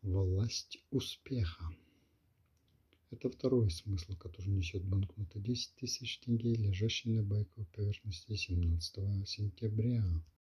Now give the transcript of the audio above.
Власть успеха. Это второй смысл, который несет банкнота 10 000 тенге, лежащая на байковой поверхности 17 сентября.